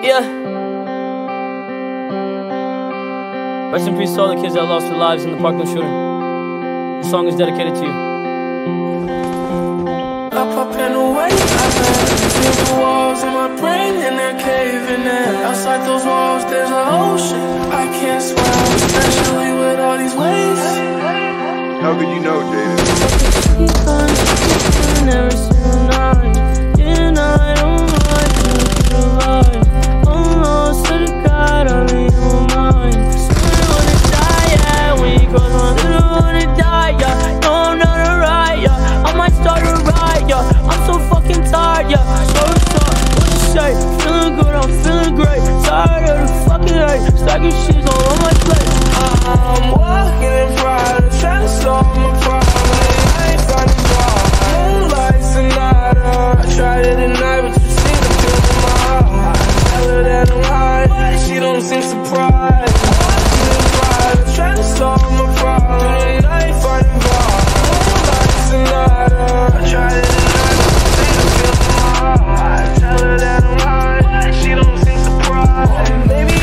Yeah. Rest in peace to all the kids that lost their lives in the Parkland shooting. This song is dedicated to you. Up and away, I feel the walls in my brain and they're caving in. Outside those walls, there's an ocean I can't swim, especially with all these waves. How could you know, Jaden? Every single night, and I don't want to survive. Almost to the God, I'm in my mind. Still wanna die, yeah. When you cross my little wanna die, yeah. No, I'm not alright, yeah. I might start a riot, yeah. I'm so fucking tired, yeah. So what you say? Feeling good, I'm feeling great. Tired of the fucking hate. Stacking shit all on my plate. I'm walking in pride, trying to solve my problem. I ain't finding why. Moonlight Sonata. I tried it at night, but you seem to feel my heart. I tell her that I'm high, but she don't seem surprised. Walking in pride, trying to solve my problem. I ain't finding why. Moonlight Sonata. I tried it at night, but you seem to feel my heart. I tell her that I'm high, but she don't seem surprised. Maybe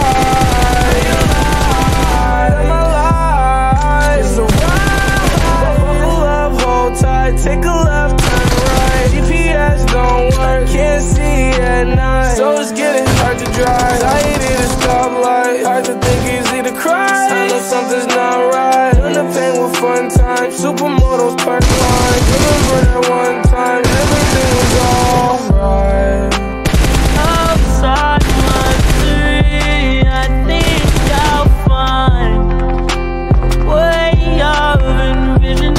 take a left, turn right. GPS don't work, can't see at night. So it's getting hard to drive. Anxiety to stoplight, hard to think, easy to cry. I know something's not right. In the pain with fun times, supermodels park line. Remember that one time, everything was alright. Outside my tree, I think I'll find a way of envisioning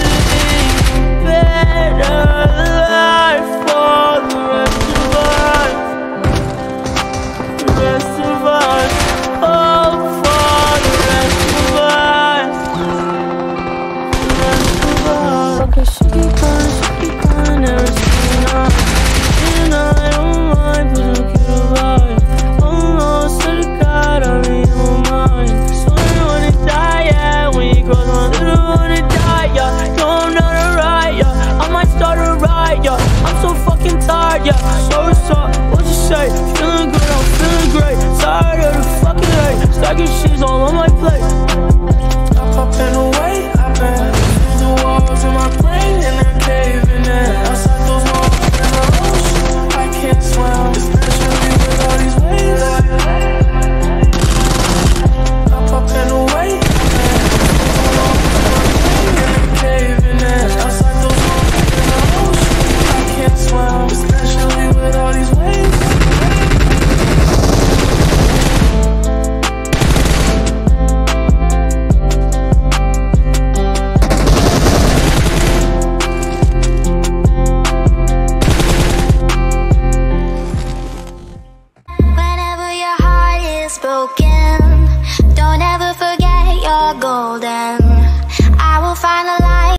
better life for the rest of us. The rest of us. Oh, for the rest of us. The rest of us. Okay, she keep going every single night. And I don't mind, but don't get a vibe. Almost to the God, I'm in my mind. So I wanna die, yeah. When you cross my little wanna die, yeah. No, I'm not alright, yeah. I might start a riot, yeah. I'm so fucking tired, yeah. So what's up? What you say? Feeling good, I'm feeling great. Tired of the fucking hate. Stacking shit all on my plate. Up and away, I've been through the walls in my brain and they're caving in. Outside those walls, there's an ocean I can't swim, especially with all these waves. Up and away, I've been through the walls in my brain and they're caving in. Outside those walls, there's an ocean I can't swim, especially with all these waves. Whenever your heart is broken